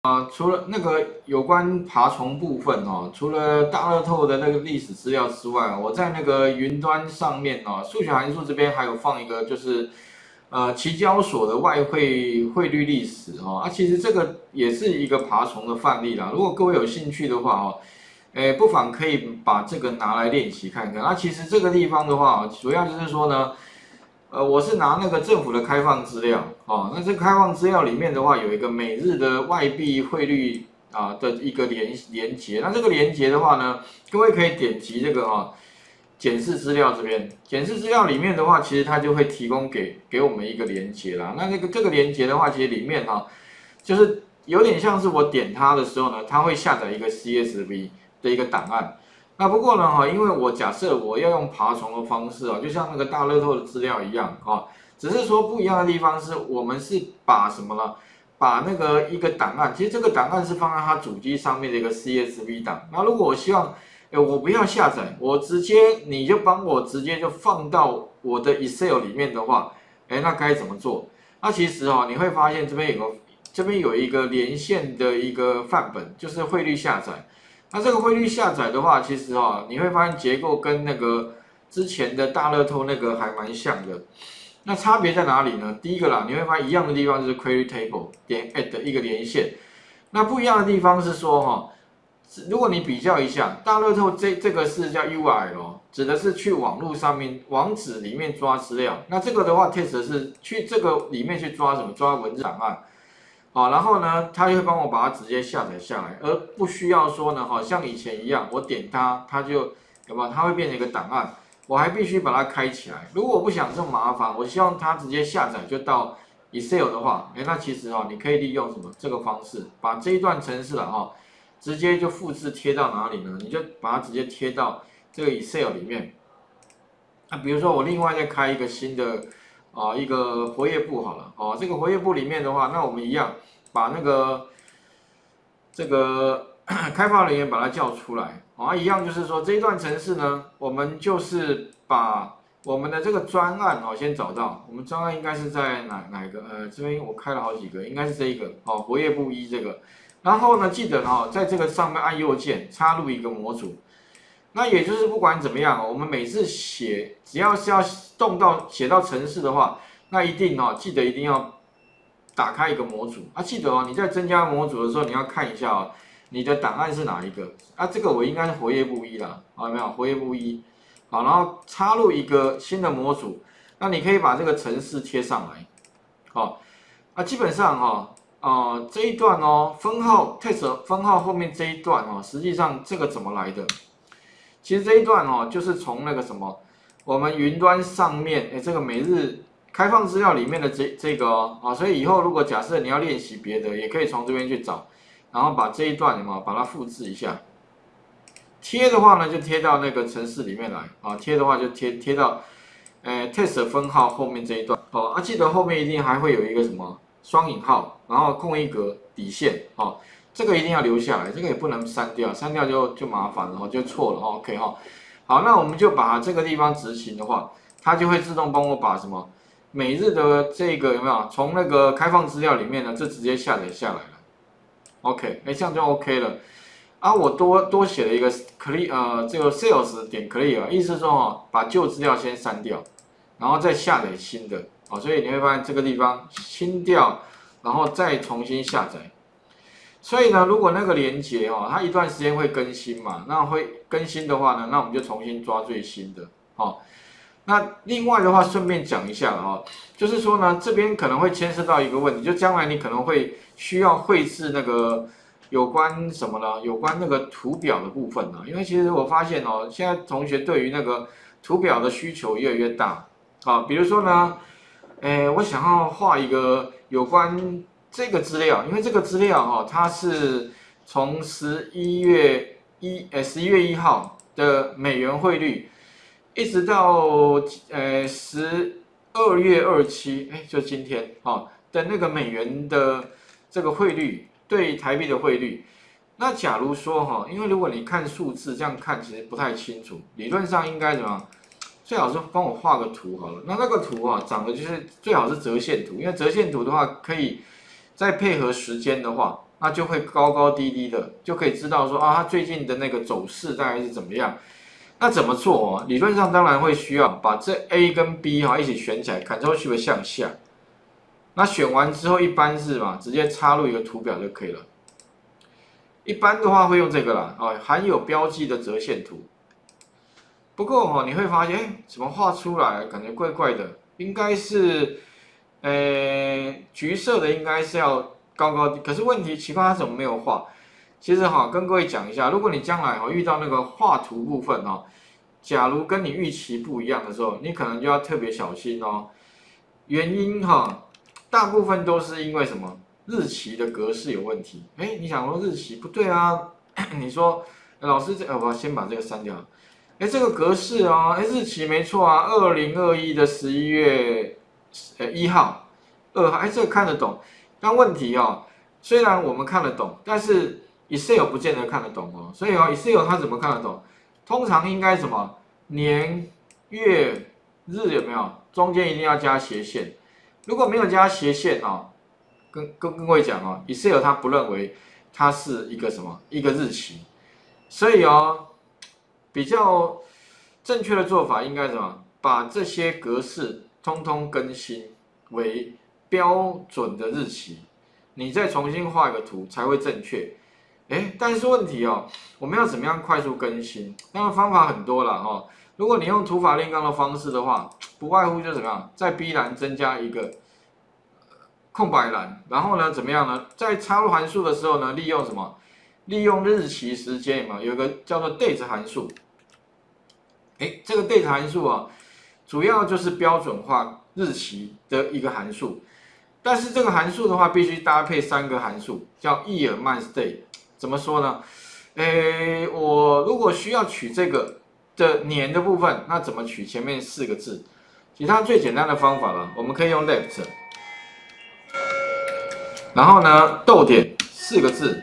除了那个有关爬虫部分哦，除了大乐透的那个历史资料之外，我在那个云端上面哦，数学函数这边还有放一个就是期交所的外汇率历史哦，其实这个也是一个爬虫的范例啦。如果各位有兴趣的话哦，不妨可以把这个拿来练习看看。其实这个地方的话，主要就是说呢。我是拿那个政府的开放资料哦，那这个开放资料里面的话，有一个每日的外币汇率的一个连接，那这个连接的话呢，各位可以点击这个检视资料这边，检视资料里面的话，其实它就会提供给我们一个连接啦。那这个连接的话，其实里面就是有点像是我点它的时候呢，它会下载一个 CSV 的一个档案。那不过呢，因为我假设我要用爬虫的方式就像那个大乐透的资料一样只是说不一样的地方是我们是把什么呢？把那个一个档案，其实这个档案是放在它主机上面的一个 CSV 档。那如果我希望，我不要下载，你就帮我直接就放到我的 Excel 里面的话，那该怎么做？那其实你会发现这边有一个连线的一个范本，就是汇率下载。那这个汇率下载的话，其实你会发现结构跟那个之前的大乐透那个还蛮像的。那差别在哪里呢？第一个啦，你会发现一样的地方就是 query table 点 add 一个连线。那不一样的地方是说如果你比较一下，大乐透这个是叫 URL， 指的是去网络上面网址里面抓资料。那这个的话 test 是去这个里面去抓什么？抓文字档案。然后呢，它就会帮我把它直接下载下来，而不需要说呢，像以前一样，我点它就有没有？它会变成一个档案，我还必须把它开起来。如果我不想这么麻烦，我希望它直接下载就到 Excel 的话，那其实你可以利用什么这个方式，把这一段程式直接就复制贴到哪里呢？你就把它直接贴到这个 Excel 里面。那比如说我另外再开一个新的一个活页簿好了这个活页簿里面的话，那我们一样。把那个这个开发人员把它叫出来一样就是说这一段程式呢，我们就是把我们的这个专案先找到，我们专案应该是在哪一个？这边我开了好几个，应该是这一个活页簿1这个。然后呢，记得在这个上面按右键插入一个模组。那也就是不管怎么样我们每次只要是要写到程式的话，那一定记得一定要。打开一个模组记得你在增加模组的时候，你要看一下你的档案是哪一个这个我应该是活页簿1啦有没有？活页簿1好，然后插入一个新的模组，那你可以把这个程式贴上来基本上这一段分号 test 分号后面这一段实际上这个怎么来的？其实这一段就是从那个什么我们云端上面这个每日。开放资料里面的这个所以以后如果假设你要练习别的，也可以从这边去找，然后把这一段把它复制一下。贴的话呢，就贴到那个程式里面来贴的话就贴到test 分号后面这一段记得后面一定还会有一个什么双引号，然后空一格底线这个一定要留下来，这个也不能删掉，删掉就麻烦了就错了OK 好，那我们就把这个地方执行的话，它就会自动帮我把什么？每日的这个有没有从那个开放资料里面呢，就直接下载下来了。OK， 这样就 OK 了。我多写了一个 clear 这个 sales 点 clear， 意思是说把旧资料先删掉，然后再下载新的所以你会发现这个地方清掉，然后再重新下载。所以呢，如果那个连接它一段时间会更新嘛，那会更新的话呢，那我们就重新抓最新的那另外的话，顺便讲一下就是说呢，这边可能会牵涉到一个问题，就将来你可能会需要绘制那个有关什么呢？有关那个图表的部分因为其实我发现现在同学对于那个图表的需求越来越大比如说呢，我想要画一个有关这个资料，因为这个资料它是从11月1号的美元汇率。一直到12月27，就今天的那个美元的这个汇率对台币的汇率。那假如说因为如果你看数字这样看其实不太清楚，理论上应该怎么？最好是帮我画个图好了。那个图长得就是最好是折线图，因为折线图的话可以再配合时间的话那就会高高低低的，就可以知道说啊，它最近的那个走势大概是怎么样。那怎么做哦？理论上当然会需要把这 A 跟 B 哈一起选起来，Ctrl Shift 向下。那选完之后，一般是嘛，直接插入一个图表就可以了。一般的话会用这个啦，啊，含有标记的折线图。不过哦，你会发现，哎，怎么画出来感觉怪怪的？应该是，橘色的应该是要高高低，可是问题奇怪，它怎么没有画？其实哈，跟各位讲一下，如果你将来遇到那个画图部分哦，假如跟你预期不一样的时候，你可能就要特别小心哦。原因哈，大部分都是因为什么？日期的格式有问题。哎，你想说日期不对啊？你说老师我先把这个删掉。哎，这个格式哦，哎，日期没错啊，2021的11月1号、2号，哎，这个看得懂。但问题哦，虽然我们看得懂，但是 Excel 不见得看得懂哦。所以哦 ，Excel 它怎么看得懂？通常应该什么年、月、日有没有？中间一定要加斜线。如果没有加斜线哦，跟各位讲哦 ，Excel 它不认为它是一个什么一个日期，所以哦，比较正确的做法应该什么？把这些格式通通更新为标准的日期，你再重新画一个图才会正确。哎，但是问题哦，我们要怎么样快速更新？那个方法很多了哦。如果你用土法炼钢的方式的话，不外乎就怎么样，在 B 栏增加一个空白栏，然后呢，怎么样呢？在插入函数的时候呢，利用什么？利用日期时间嘛，有一个叫做 date 函数。哎，这个 date 函数啊，主要就是标准化日期的一个函数。但是这个函数的话，必须搭配3个函数，叫 year、month、day。怎么说呢？我如果需要取这个的年的部分，那怎么取前面4个字？其他最简单的方法了，我们可以用 left， 然后呢逗点4个字。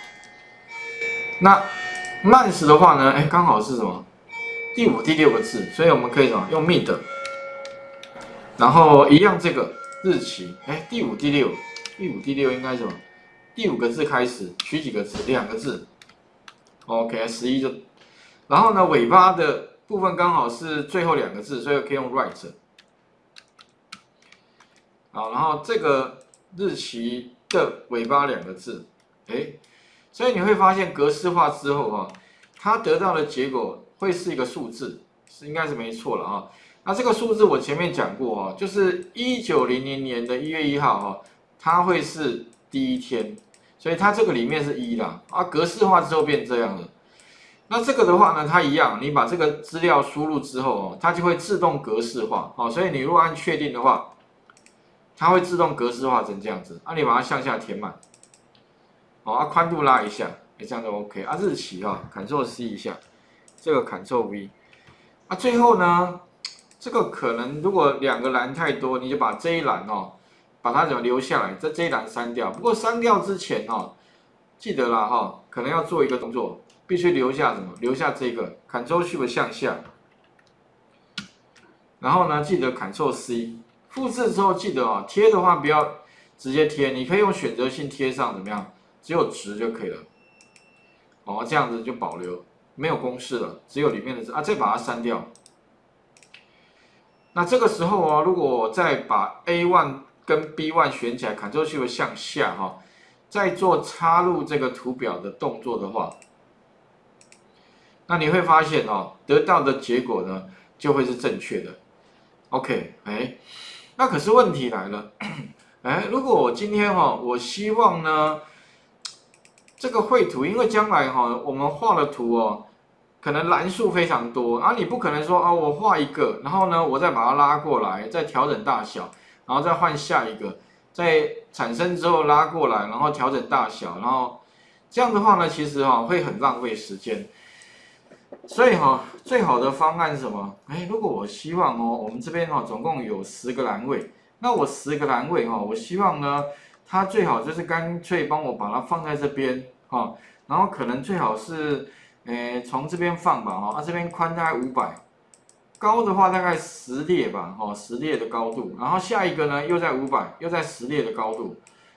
那 month 的话呢，刚好是什么？第5、第6个字，所以我们可以什么用 mid， 然后一样这个日期，第5、第6，第5、第6应该是什么？第5个字开始，取几个字？2个字。OK， 11就，然后呢尾巴的部分刚好是最后2个字，所以可以用 right。好，然后这个日期的尾巴2个字，所以你会发现格式化之后哈，它得到的结果会是一个数字，应该是没错了啊。那这个数字我前面讲过啊，就是1900年的1月1号哈，它会是第一天，所以它这个里面是1啦啊，格式化之后变这样了。那这个的话呢，它一样，你把这个资料输入之后哦，它就会自动格式化哦，所以你如果按确定的话，它会自动格式化成这样子，你把它向下填满，宽度拉一下，这样就 OK 啊。日期Ctrl C 一下，这个 Ctrl V， 最后呢，这个可能如果2个栏太多，你就把这一栏把它怎么留下来，这一栏删掉。不过删掉之前记得啦可能要做一个动作，必须留下什么？留下这个 Ctrl Shift 向下，然后呢，记得 Ctrl C。复制之后记得贴的话不要直接贴，你可以用选择性贴上，怎么样？只有值就可以了。这样子就保留，没有公式了，只有里面的字再把它删掉。那这个时候如果我再把 A1 跟 B1 选起来 ，Ctrl Shift 向下再做插入这个图表的动作的话，那你会发现得到的结果呢就会是正确的。OK， 那可是问题来了，如果我今天我希望呢，这个绘图，因为将来我们画的图可能栏数非常多，你不可能说我画一个，然后呢我再把它拉过来，再调整大小，然后再换下一个，在产生之后拉过来，然后调整大小，然后这样的话呢，其实会很浪费时间。所以最好的方案是什么？如果我希望我们这边总共有10个栏位，那我10个栏位我希望呢，它最好就是干脆帮我把它放在这边然后可能最好是从这边放吧这边宽大概500，高的话大概10列吧10列的高度，然后下一个呢又在500，又在10列的高度，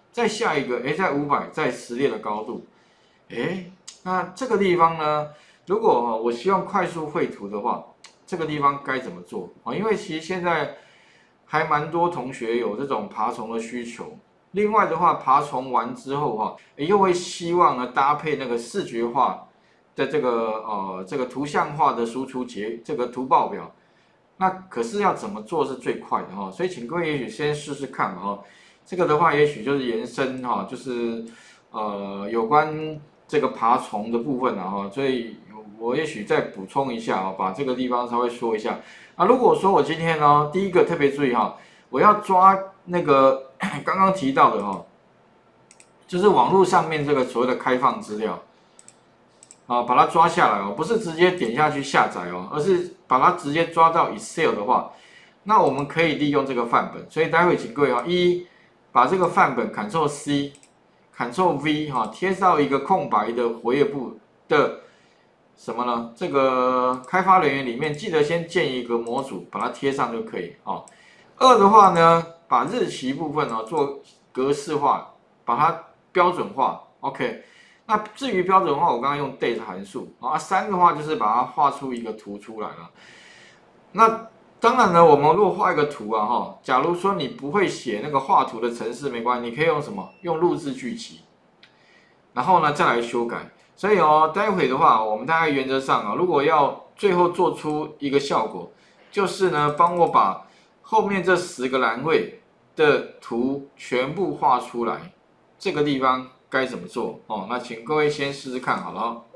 再下一个，在500，在10列的高度，那这个地方呢，如果我希望快速绘图的话，这个地方该怎么做啊？因为其实现在还蛮多同学有这种爬虫的需求。另外的话，爬虫完之后哈，又会希望呢搭配那个视觉化的这个图像化的输出这个图报表。那可是要怎么做是最快的哈？所以请各位也许先试试看哈。这个的话，也许就是延伸哈，就是有关这个爬虫的部分啊哈。所以我也许再补充一下啊，把这个地方稍微说一下。啊，如果说我今天呢，第一个特别注意哈，我要抓那个刚刚提到的哈，就是网络上面这个所谓的开放资料。啊，把它抓下来哦，不是直接点下去下载哦，而是把它直接抓到 Excel 的话，那我们可以利用这个范本。所以待会请各位啊，把这个范本 Ctrl C、Ctrl V 哈，贴到一个空白的活页簿的什么呢？这个开发人员里面，记得先建一个模组，把它贴上就可以哦。2的话呢，把日期部分哦做格式化，把它标准化 ，OK。那至于标准化，我刚刚用 date 函数啊。3的话就是把它画出一个图出来了。那当然呢，我们如果画一个图啊哈，假如说你不会写那个画图的程式，没关系，你可以用什么？用录制剧集，然后呢再来修改。所以哦，待会的话，我们大概原则上啊，如果要最后做出一个效果，就是呢帮我把后面这10个栏位的图全部画出来，这个地方该怎么做哦？那请各位先试试看好了。